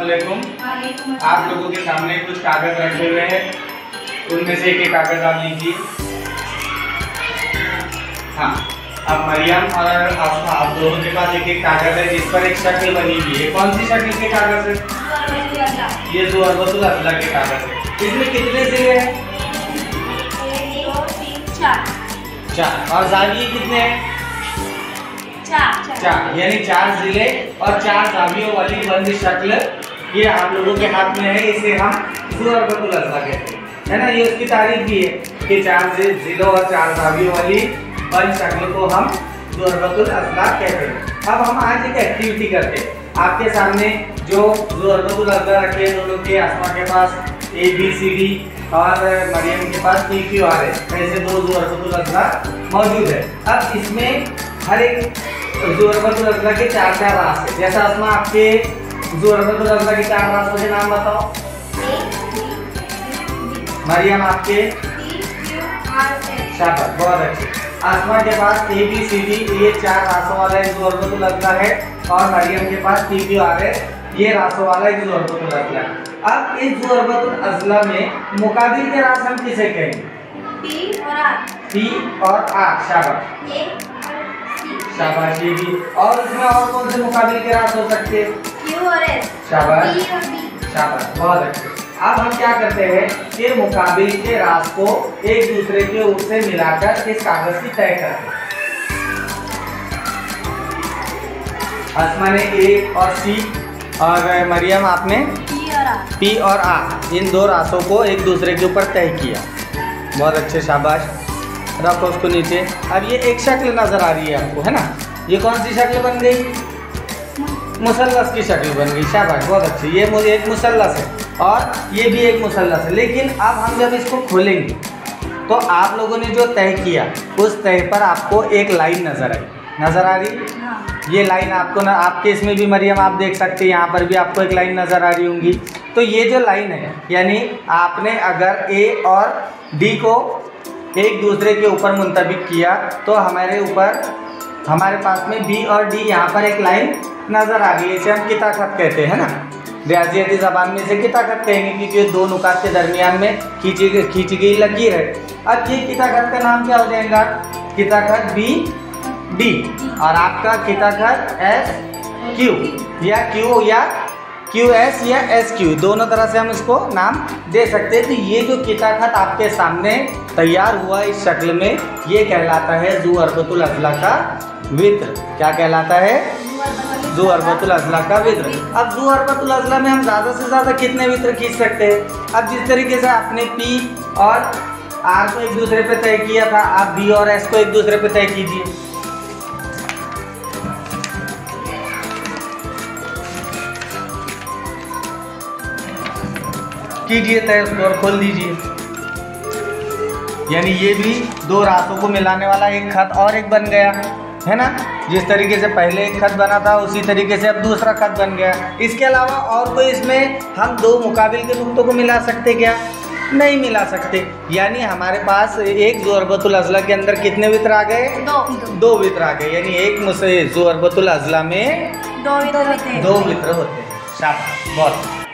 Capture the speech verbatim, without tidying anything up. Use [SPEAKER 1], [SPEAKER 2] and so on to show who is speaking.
[SPEAKER 1] अस्सलामुअलैकुम। आप लोगों के सामने कुछ कागज रखे हुए हैं, उनमें से एक एक कागज आप लीजिए। हाँ, अब मरियम और आप, आप लोगों के पास एक एक कागज है जिस पर एक शक्ल बनी हुई है। कौन सी शक्ल के कागज है? ये ज़ुअरबतुल अज़ला के कागज है। इसमें कितने जिले हैं? चार। और ज़ाविये कितने हैं? चार। चार, यानी चार जिले और चार ज़ावियों वाली बंद शक्ल ये आप लोगों के हाथ में है। इसे हम ज़ुअरबतुल अज़ला कहते हैं, है ना। ये उसकी तारीफ भी है कि चार जिलों और चार ज़ावियों वाली बंद शक्ल को हम ज़ुअरबतुल अज़ला कहते हैं। अब हम आज एक एक्टिविटी करते हैं। आपके सामने जो ज़ुअरबतुल अज़ला रखे हैं, दोनों के आसमा के पास ए बी सी डी और मरियम के पास पी क्यू आर है। ऐसे दो ज़ुअरबतुल अज़ला मौजूद है। अब इसमें हर एक ज़ुअरबतुल अज़ला के चार चार रास है। जैसा आसमा आपके ज़ुअरबतुल अज़ला के चार रास्तों के नाम बताओ। मरियम आपके? शाबाश, बहुत अच्छे। आसमा के पास ए बी सी डी ये चार रासों वाला एक ज़ुअरबतुल अज़ला है और मरियम के पास पी क्यू आर है, ये रासों वाला एक ज़ुअरबतुल अज़ला है। अब इस ज़ुअरबतुल अज़ला में मुकाबिल के रास हम किसे कहेंगे? पी और आर। पी और आर, शाबाश। ए और सी, शाबाश। ये भी। और इसमें और कौन से मुकाबिल के रास हो सकते हैं? क्यू और एस, शाबाश। डी और डी, शाबाश, बहुत अच्छे। अब हम क्या करते हैं कि मुकाबिल के रास को एक दूसरे के ऊपर से मिलाकर इस कागज की तय करते हैं। आसमा ने ए और सी और मरियम आपने पी और आर, पी और आर, इन दो रासों को एक दूसरे के ऊपर तय किया। बहुत अच्छे, शाबाश। रखो उसको नीचे। अब ये एक शक्ल नजर आ रही है आपको, है ना। ये कौन सी शक्ल बन गई? मुसल्लस की शक्ल बन गई, शाबाश, बहुत अच्छी। ये मुझे एक मुसल्लस है और ये भी एक मुसल्लस है। लेकिन अब हम जब इसको खोलेंगे तो आप लोगों ने जो तय किया उस तय पर आपको एक लाइन नजर आई, नजर आ रही? हाँ। ये लाइन आपको ना, आपके इसमें भी मरियम आप देख सकते हैं, यहाँ पर भी आपको एक लाइन नजर आ रही होंगी। तो ये जो लाइन है, यानी आपने अगर ए और डी को एक दूसरे के ऊपर मुंतबिक किया तो हमारे ऊपर, हमारे पास में बी और डी यहाँ पर एक लाइन नजर आ गई। इसे हम किताखत कहते हैं ना, रियाजियाती ज़बान में इसे किताखत कहेंगे क्योंकि ये दो नुकात के दरमियान में खींची गई खींची गई लकीर है। अब ये किताखत का नाम क्या हो जाएगा? किताखत बी डी और आपका किताखत एस क्यू या क्यू या क्यू एस या एस क्यू, दोनों तरह से हम इसको नाम दे सकते हैं। तो ये जो किताखत आपके सामने तैयार हुआ इस शक्ल में, ये कहलाता है ज़ुअरबतुल अज़ला का वित्र। क्या कहलाता है? ज़ुअरबतुल अज़ला का वित्र। अब ज़ुअरबतुल अज़ला में हम ज़्यादा से ज़्यादा कितने वित्र खींच सकते हैं? अब जिस तरीके से आपने पी और आर को एक दूसरे पे तय किया था, आप बी और एस को एक दूसरे पे तय कीजिए। कीजिए तय उसको और खोल दीजिए। यानी ये भी दो रास्तों को मिलाने वाला एक खत और एक बन गया, है ना। जिस तरीके से पहले एक खत बना था उसी तरीके से अब दूसरा खत बन गया। इसके अलावा और कोई इसमें हम दो मुकाबिल के नुक्तों को मिला सकते क्या? नहीं मिला सकते। यानी हमारे पास एक ज़ुअरबतुल अज़ला के अंदर कितने वित्र आ गए? दो, दो वित्र आ गए। यानी एक मुझसे ज़ुअरबतुल अज़ला में दो वित्र होते हैं। शाबाश, बहुत।